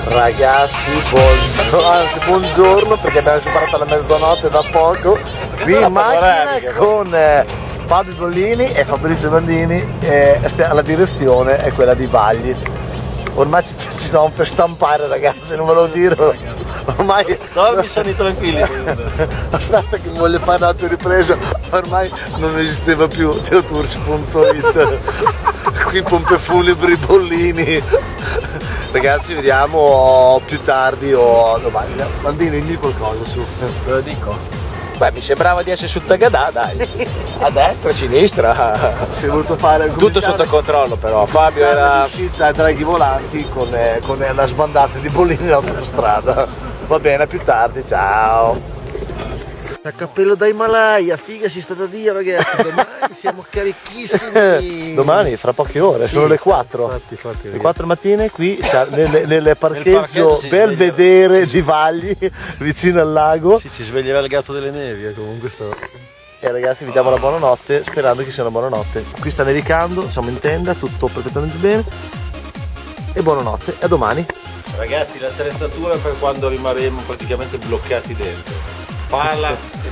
Ragazzi, buongiorno perché abbiamo superato la mezzanotte da poco. Qui in macchina con Fabio Bollini e Fabrizio Bandini e la direzione è quella di Vagli. Ormai ci stiamo per stampare, ragazzi, non ve lo dirò. Ormai dormi sonni tranquilli. Aspetta che voglio fare un'altra ripresa. Ormai non esisteva più teoturci.it. Qui pompe funebri Bollini. Ragazzi, vediamo più tardi o domani. Bandini, dimmi qualcosa su. Te lo dico. Beh, mi sembrava di essere sul Tagadà, dai. A destra, a sinistra. Si è voluto fare tutto sotto controllo, però Fabio era uscita tra i volanti con la sbandata di Bollini in autostrada. Va bene, a più tardi, ciao. A cappello da Himalaya, figa si sta da Dio, ragazzi, domani siamo carichissimi. Domani, fra poche ore, sì, sono le 4. Infatti, le 4 mattine qui nel parcheggio Belvedere di Vagli, vicino al lago. Sì, ci sveglierà il gatto delle nevi, comunque sto. E ragazzi, vi diamo la buonanotte, sperando che sia una buonanotte. Qui sta nevicando, siamo in tenda, tutto perfettamente bene. E buonanotte, e a domani. Ragazzi, l'attrezzatura per quando rimarremo praticamente bloccati dentro. Parla.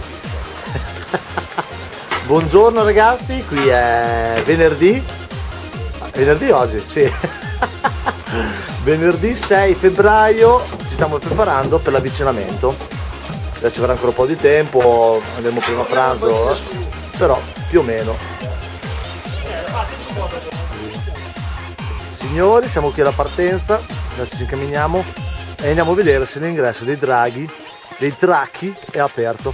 Buongiorno ragazzi, qui è venerdì. Venerdì oggi, sì. Venerdì 6 febbraio, ci stiamo preparando per l'avvicinamento. Adesso ci vorrà ancora un po' di tempo, andremo prima a pranzo, però più o meno. Signori, siamo qui alla partenza, adesso ci incamminiamo e andiamo a vedere se l'ingresso dei Draghi è aperto.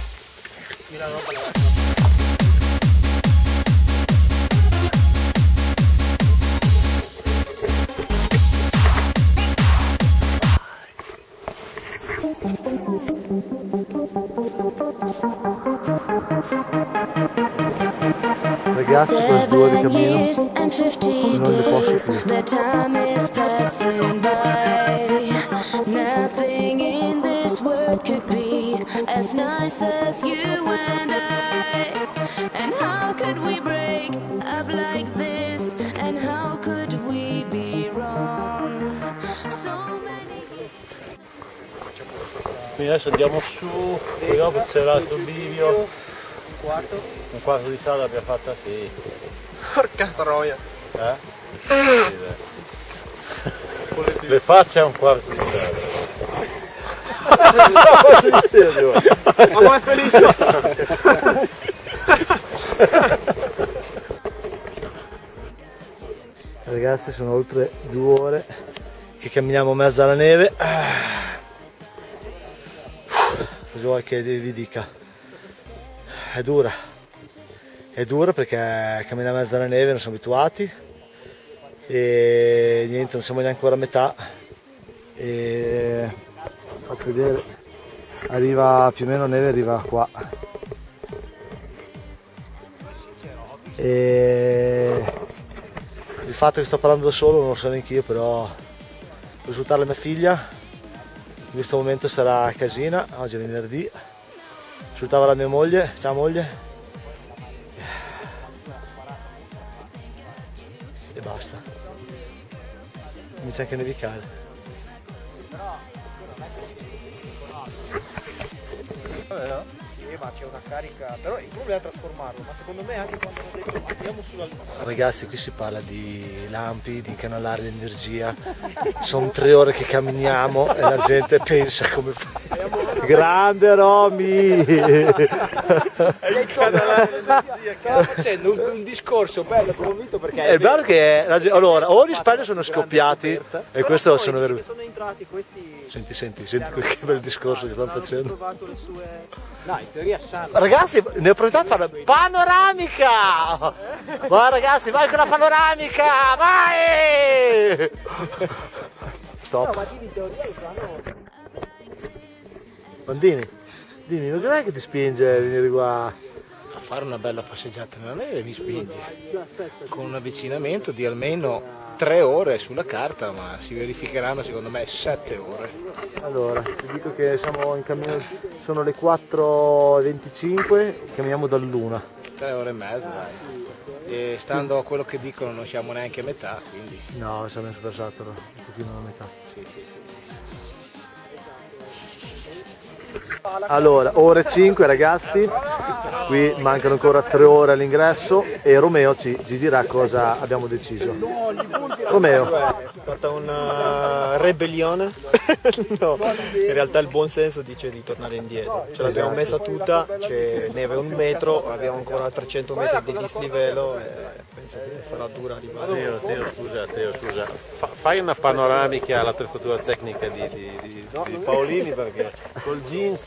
Ragazzi, queste 2 ore di cammino non le posso più. As nice as you and I, and how could we break up like this, and how could we be wrong? So many years. Quindi adesso andiamo su, poi dopo c'è l'altro bivio. Un quarto di strada l'abbiamo fatta, sì. Porca troia. Sì, le facce a un quarto di strada. Ma come felice! Ragazzi, sono oltre 2 ore che camminiamo in mezzo alla neve. Cosa vuoi che vi dica? È dura perché camminare in mezzo alla neve non siamo abituati e niente, non siamo neanche ancora a metà. E faccio vedere, arriva più o meno neve, arriva qua. E il fatto che sto parlando da solo non lo so neanche io, però devo salutare la mia figlia. In questo momento sarà a casina, oggi è venerdì. Salutava la mia moglie, ciao moglie. E basta. Inizia anche a nevicare. Sì, ma c'è una carica, però il problema è trasformarlo, ma secondo me anche quando hanno detto andiamo sulla luna. Ragazzi, qui si parla di lampi, di incanalare l'energia. Sono 3 ore che camminiamo e la gente pensa come fa. Grande Romy! Stavo facendo un discorso bello, convinto perché È bello che allora, o gli spagni sono scoppiati e questo sono vero. sono entrati questi. Senti che bel discorso che stanno facendo. No, in teoria sanno. Ragazzi, ne approfittiamo per fare panoramica! Vai ragazzi, vai con la panoramica! Vai! Stop. Ma in teoria lo fanno. Bandini, dimmi, non è che ti spinge a venire qua? A fare una bella passeggiata nella neve mi spinge, con un avvicinamento di almeno 3 ore sulla carta, ma si verificheranno secondo me 7 ore. Allora, ti dico che siamo in cammino, sono le 4:25, camminiamo dall'1. 3 ore e mezza, dai. e stando a quello che dicono non siamo neanche a metà, quindi No, siamo super esatto, un pochino a metà. sì. Allora, ore 5 ragazzi, qui mancano ancora 3 ore all'ingresso e Romeo ci dirà cosa abbiamo deciso. Romeo, È stata una ribellione. No, in realtà il buon senso dice di tornare indietro. Ce l'abbiamo messa tutta, c'è neve 1 metro, abbiamo ancora 300 metri di dislivello e penso che sarà dura arrivare. Teo, scusa. Fai una panoramica all'attrezzatura tecnica di Paolini, perché col jeans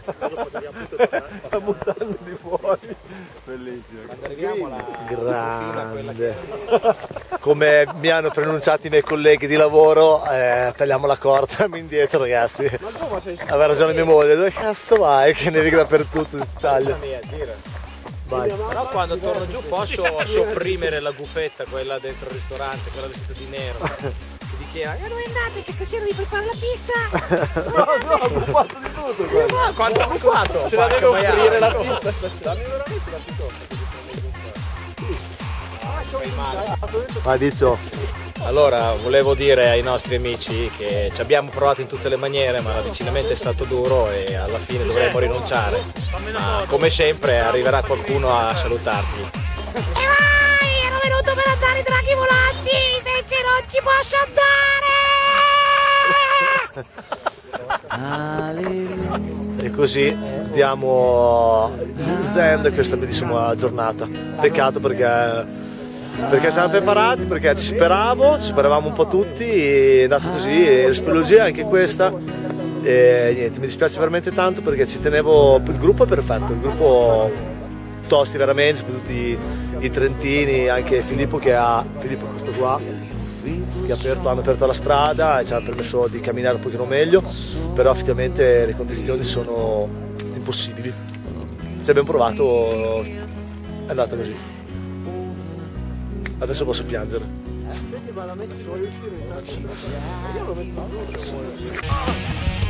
la mutanda di fuori, bellissimo. grande. Come mi hanno pronunciato i miei colleghi di lavoro, tagliamo la corda, andiamo indietro ragazzi. Aveva ragione mia moglie, dove cazzo vai? Che nevica dappertutto in Italia. Vai. Però quando torno giù posso sopprimere la gufetta, quella dentro il ristorante, quella vestita di nero. Che diceva, dove andate? Che stasera vi preparo la pizza! No, ho occupato di tutto quello. No, quanto ho occupato? Ce l'avevo offrire la pizza. Dammi veramente la pizza. Ma dicio, Allora, volevo dire ai nostri amici che ci abbiamo provato in tutte le maniere, ma l'avvicinamento è stato duro e alla fine dovremmo rinunciare. Ma come sempre arriverà qualcuno a salutarti. E vai! Ero venuto per andare ai draghi volanti, invece non ci posso andare! e così diamo il zen a questa bellissima giornata. Peccato perché siamo preparati, perché ci speravamo un po' tutti, è andato così, e speleologia anche questa. E niente, mi dispiace veramente tanto perché ci tenevo, il gruppo è perfetto, il gruppo tosti veramente, soprattutto i trentini, anche Filippo questo qua, che hanno aperto la strada e ci hanno permesso di camminare un pochino meglio, però effettivamente le condizioni sono impossibili. Ci abbiamo provato, è andata così. Adesso posso piangere.